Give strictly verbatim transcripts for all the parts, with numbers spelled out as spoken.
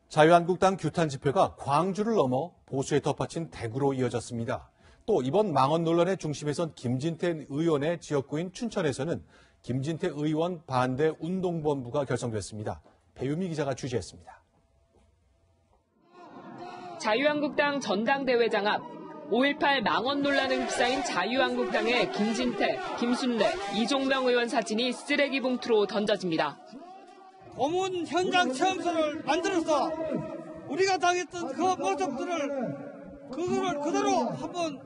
자유한국당 규탄 집회가 광주를 넘어 보수에 덮어친 대구로 이어졌습니다. 또 이번 망언 논란의 중심에선 김진태 의원의 지역구인 춘천에서는 김진태 의원 반대 운동본부가 결성됐습니다. 배유미 기자가 취재했습니다. 자유한국당 전당대회장 앞 오일팔 망언 논란에 휩싸인 자유한국당의 김진태, 김순례, 이종명 의원 사진이 쓰레기 봉투로 던져집니다. 고문 현장 체험소를 만들어서 우리가 당했던 그 모습들을 그거를 그대로 한번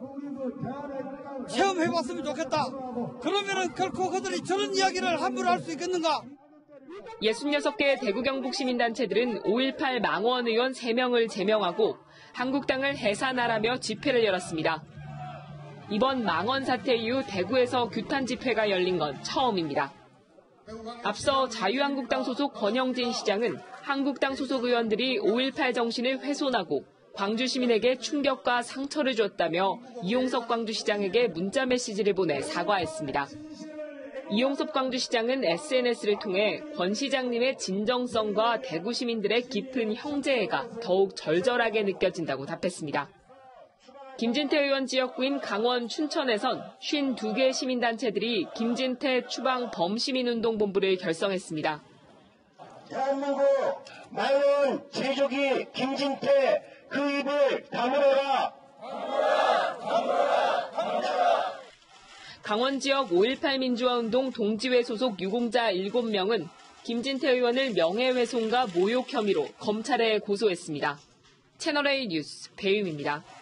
체험해봤으면 좋겠다. 그러면은 결코 그들이 저런 이야기를 함부로 할 수 있겠는가? 예순여섯 개 대구 경북 시민단체들은 오일팔 망원 의원 세 명을 제명하고 한국당을 해산하라며 집회를 열었습니다. 이번 망원 사태 이후 대구에서 규탄 집회가 열린 건 처음입니다. 앞서 자유한국당 소속 권영진 시장은 한국당 소속 의원들이 오일팔 정신을 훼손하고 광주 시민에게 충격과 상처를 줬다며 이용섭 광주시장에게 문자 메시지를 보내 사과했습니다. 이용섭 광주시장은 에스엔에스를 통해 권 시장님의 진정성과 대구 시민들의 깊은 형제애가 더욱 절절하게 느껴진다고 답했습니다. 김진태 의원 지역구인 강원 춘천에선 오십이 개 시민단체들이 김진태 추방 범시민운동본부를 결성했습니다. 대한민국 망원 제조기 김진태 그 입을 다물어라. 다물어라. 다물어라. 다물어라. 강원 지역 오일팔 민주화운동 동지회 소속 유공자 일곱 명은 김진태 의원을 명예훼손과 모욕 혐의로 검찰에 고소했습니다. 채널A 뉴스 배유미입니다.